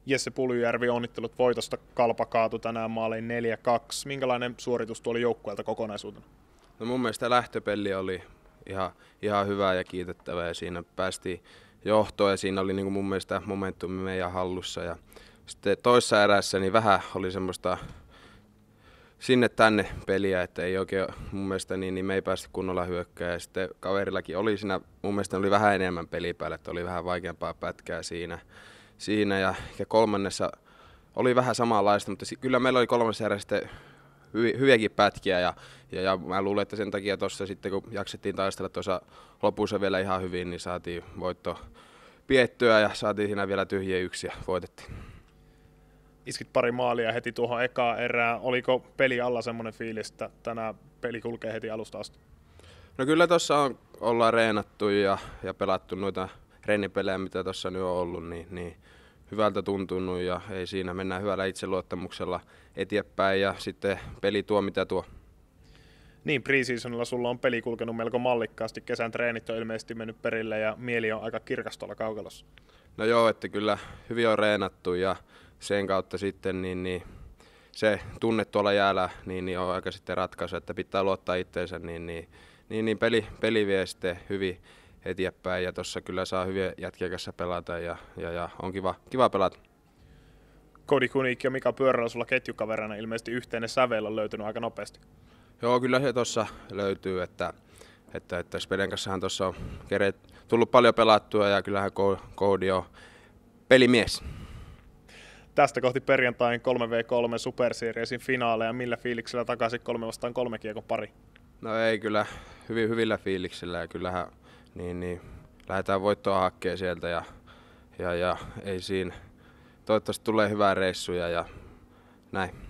Jesse Puljujärvi, onnittelut voitosta. Kalpa kaatui tänään maaliin 4-2. Minkälainen suoritus tuo oli joukkueelta kokonaisuutena? No mun mielestä lähtöpeli oli ihan hyvä ja kiitettävä ja siinä päästiin johtoon ja siinä oli niin mun mielestä momentumi meidän hallussa. Ja sitten toissa erässä niin vähän oli semmoista sinne tänne peliä, että ei oikein mun mielestä niin me ei päästy kunnolla hyökkää. Ja sitten kaverillakin oli siinä, mun mielestä oli vähän enemmän pelipäällä, että oli vähän vaikeampaa pätkää siinä ja kolmannessa oli vähän samanlaista, mutta kyllä meillä oli kolmannessa erässä sitten hyviäkin pätkiä ja mä luulen, että sen takia tuossa sitten kun jaksettiin taistella tuossa lopussa vielä ihan hyvin, niin saatiin voitto piettyä ja saatiin siinä vielä tyhjiä yksi ja voitettiin. Iskit pari maalia heti tuohon ekaan erään. Oliko peli alla semmoinen fiilis, että tänään peli kulkee heti alusta asti? No kyllä tuossa ollaan reenattu ja pelattu noita rennipelejä, mitä tuossa nyt on ollut, niin hyvältä tuntunut ja ei siinä, mennään hyvällä itseluottamuksella eteenpäin ja sitten peli tuo mitä tuo. Niin, preseasonilla sulla on peli kulkenut melko mallikkaasti, kesän treenit on ilmeisesti mennyt perille ja mieli on aika kirkas tuolla kaukalossa. No joo, että kyllä hyvin on reenattu ja sen kautta sitten niin se tuolla jäällä niin on aika sitten ratkaisu, että pitää luottaa itteensä, niin peli vie sitten hyvin eteenpäin ja tuossa kyllä saa hyviä jätkiä kanssa pelata ja on kiva pelata. Cody Kunik ja Mika Pyörällä sulla ketjukaverina ilmeisesti yhteinen sävel on löytynyt aika nopeasti. Joo, kyllä se tuossa löytyy, että Speden kanssahan tuossa on tullut paljon pelattua ja kyllähän Cody on pelimies. Tästä kohti perjantain 3v3 Super Seriesin finaaleja. Millä fiiliksellä takaisin 3-3 kiekon pari? No ei kyllä, hyvillä fiiliksillä ja kyllähän niin lähdetään voittoa hakemaan sieltä ja ei siinä. Toivottavasti tulee hyvää reissuja ja näin.